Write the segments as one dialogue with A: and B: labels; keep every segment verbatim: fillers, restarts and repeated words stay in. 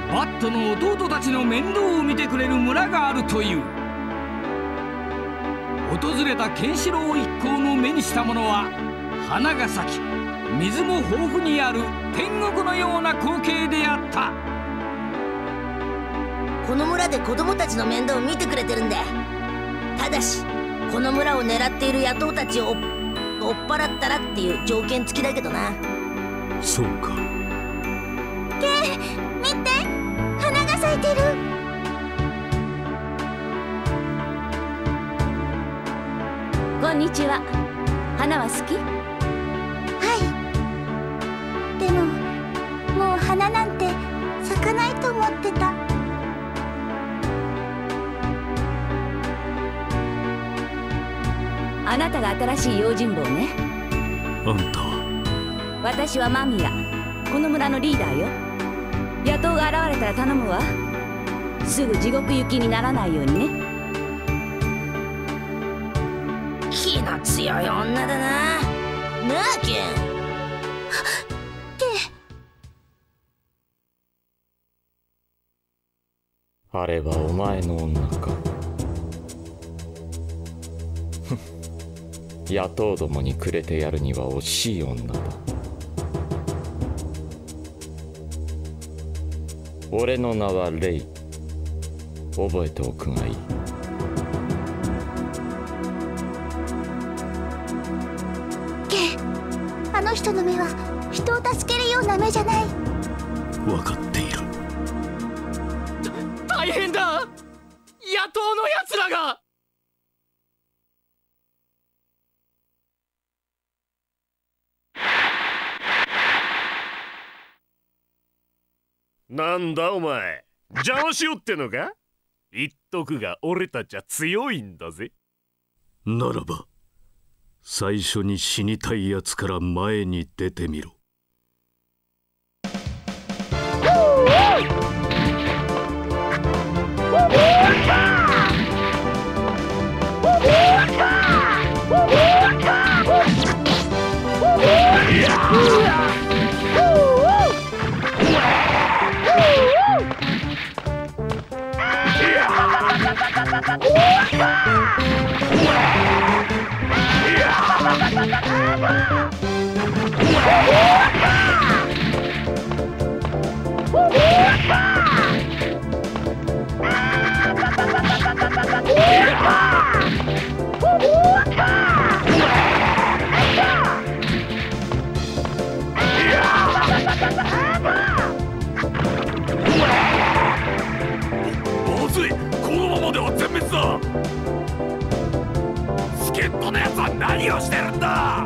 A: バットの弟たちの面倒を見てくれる村があるという。訪れたケンシロウ一行の目にしたものは、花が咲き水も豊富にある天国のような光景であった。
B: この村で子供たちの面倒を見てくれてるんだ。ただしこの村を狙っている野党たちを追っ払ったらっていう条件付きだけどな。
C: そうか。
D: ケイ、見て、花が咲いてる。
E: こんにちは。花は好き？
D: はい。でももう花なんて咲かないと思ってた。
E: あなたが新しい用心棒ね。
C: あんたは？
E: 私はマミヤ、この村のリーダーよ。野党が現れたら頼むわ。すぐ地獄行きにならないようにね。
B: 気の強い女だな。なあケン。
D: ケイ。
F: あれはお前の女か。野党どもにくれてやるには惜しい女だ。俺の名はレイ。覚えておくがいい。
D: ケイ、あの人の目は人を助けるような目じゃない。
C: 分かっている。
A: 大変だ、野党のやつらが。
G: なんだお前、邪魔しよってのか？言っとくが俺たちは強いんだぜ。
C: ならば最初に死にたいやつから前に出てみろ。
G: まずい、このままでは全滅だ。助っ人のやつは何をしてるんだ。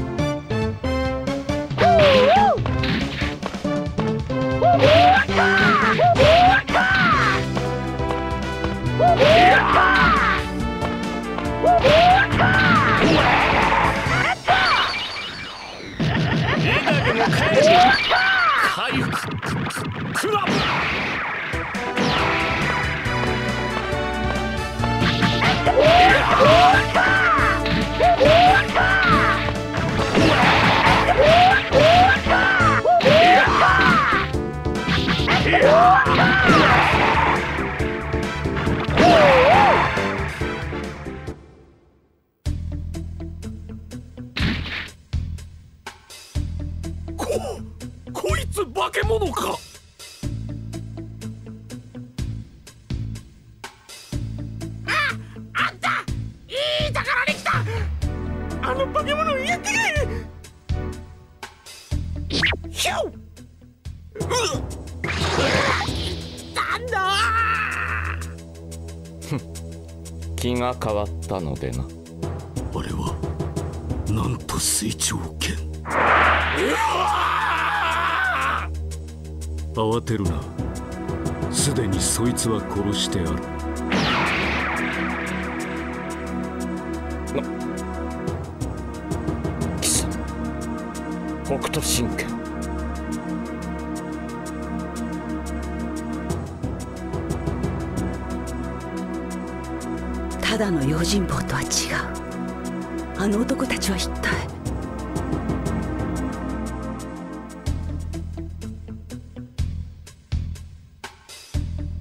G: 回復クラブ。こ、こいつ化け物か。あ、あんた、いいところに来た。あの化け物を言ってくれ。ヒュー。なんだ。
F: 気が変わったのでな。
C: あれはなんと水長剣。慌てるな。すでにそいつは殺してある。
F: 貴様、北斗神拳。
E: ただの用心棒とは違う。あの男たちは一体。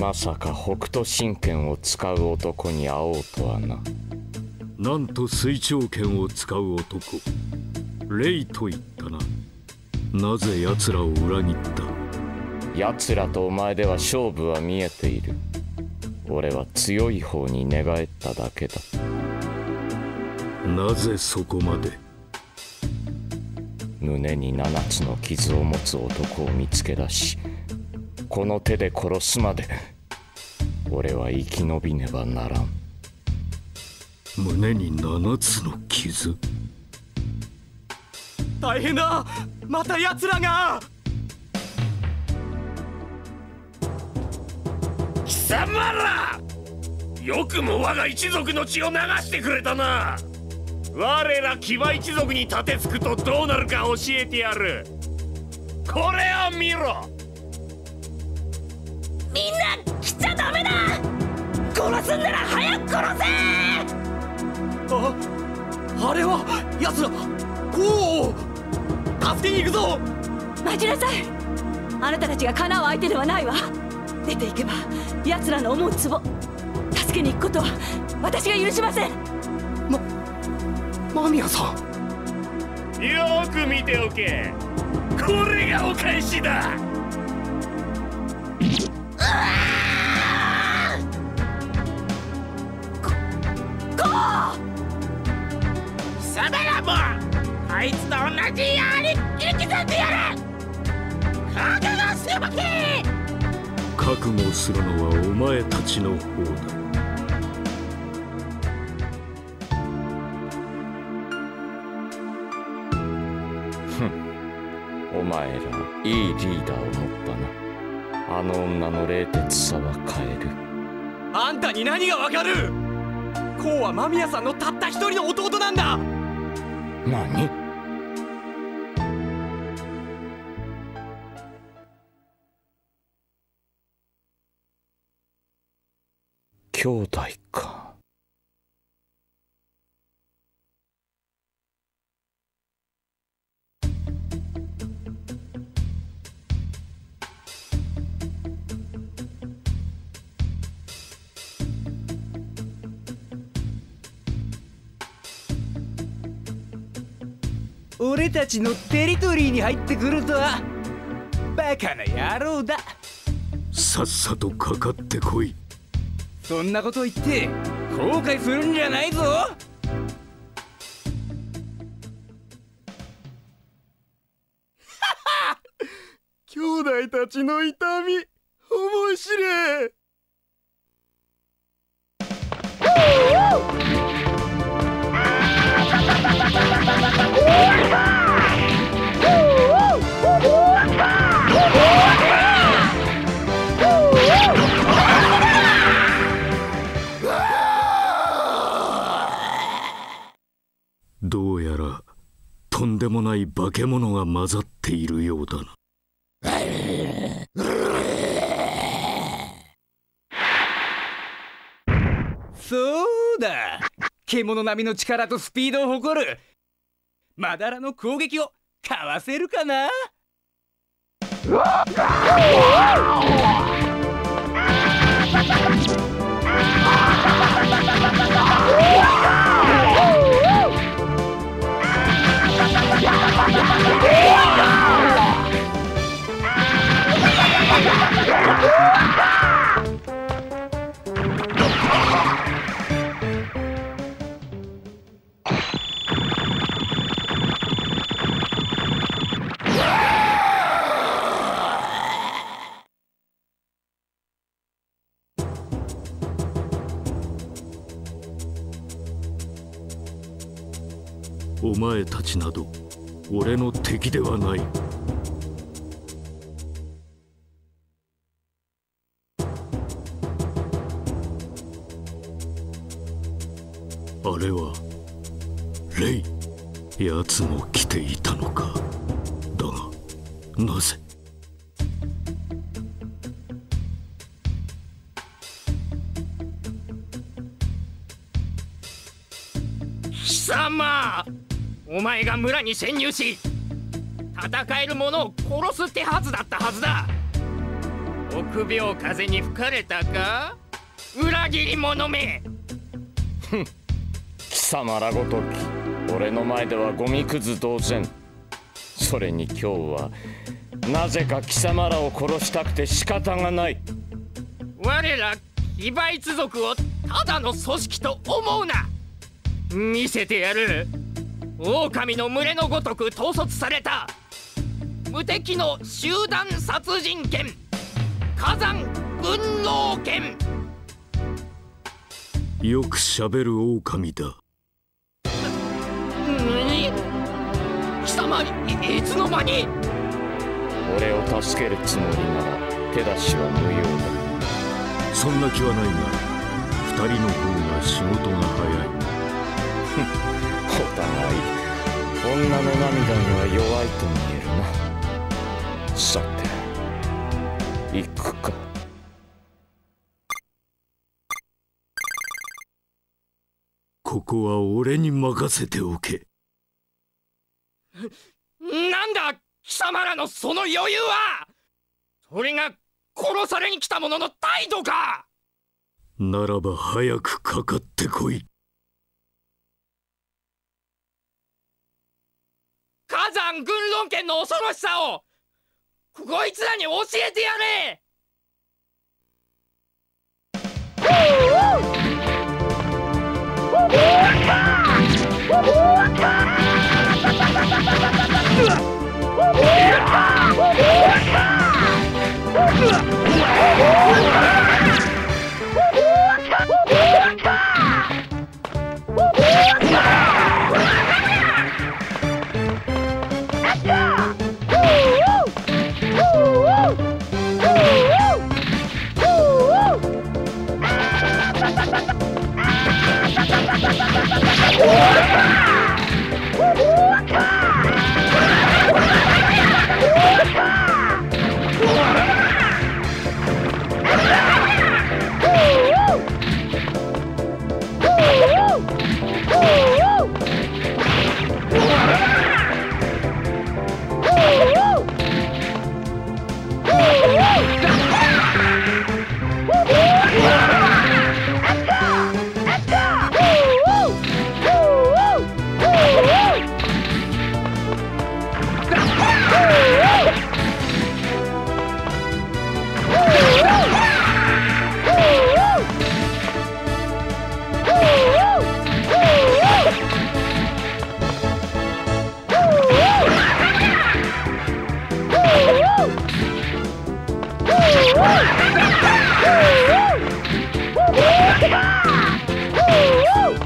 F: まさか北斗神拳を使う男に会おうとはな。
C: なんと水長剣を使う男、レイと言ったな。なぜ奴らを裏切った？
F: 奴らとお前では勝負は見えている。俺は強い方に寝返っただけだ。
C: なぜそこまで？
F: 胸に七つの傷を持つ男を見つけ出し、この手で殺すまで俺は生き延びねばならん。
C: 胸に七つの傷？
H: 大変だ、また奴らが。
G: 貴様ら、よくも我が一族の血を流してくれたな。我ら騎馬一族に立てつくとどうなるか教えてやる。これを見ろ。
B: みんな来ちゃダメだ。殺すんなら早く殺せ。
H: あ、あれは奴ら。おお、助けに行くぞ。
E: 待ちなさい。あなたたちがかなう相手ではないわ。出ていけば奴らの思う壺、助けに行くことは私が許しません。
H: ま間宮さん、
G: よーく見ておけ。これがお返しだ。
B: 貴様らもあいつと同じように生きててやる。覚悟すべき。
C: 覚悟するのはお前たちの方だ。
F: お前らいいリーダーを持ったな。あの女の冷徹さは変える。
H: あんたに何がわかる？コウは間宮さんのたった一人の弟なんだ。
F: 何？兄弟か。
A: 俺たちのテリトリーに入ってくるとはバカな野郎だ。
C: さっさとかかってこい。
A: そんなこと言って後悔するんじゃないぞ。
H: 兄弟たちの痛み面白い。
C: どうやらとんでもない化け物が混ざっているようだな。
A: そうだ、獣並みの力とスピードを誇るマダラの攻撃をかわせるかな。
C: お前たちなど俺の敵ではない。あれはレイ。奴も来ていたのか。だがなぜ？
G: 貴様、お前が村に潜入し戦える者を殺すってはずだったはずだ。 臆病風に吹かれたか、裏切り者め。
F: 貴様らごとき俺の前ではゴミくず同然。それに今日はなぜか貴様らを殺したくて仕方がない。
G: 我ら騎馬一族をただの組織と思うな。見せてやる。狼の群れのごとく統率された無敵の集団殺人剣、火山軍狼剣。
C: よくしゃべる狼だ。
G: 何？貴様 い, いつの間に？
F: 俺を助けるつもりなら手出しは無用だ。
C: そんな気はないが、二人の方が仕事が早い。
F: お互い女の涙には弱いと見えるな。さて行くか。
C: ここは俺に任せておけ。
G: なんだ貴様らのその余裕は。それが殺されに来た者の態度か。
C: ならば早くかかってこい。
G: 火山軍狼剣の恐ろしさをこいつらに教えてやれ。
D: Woo!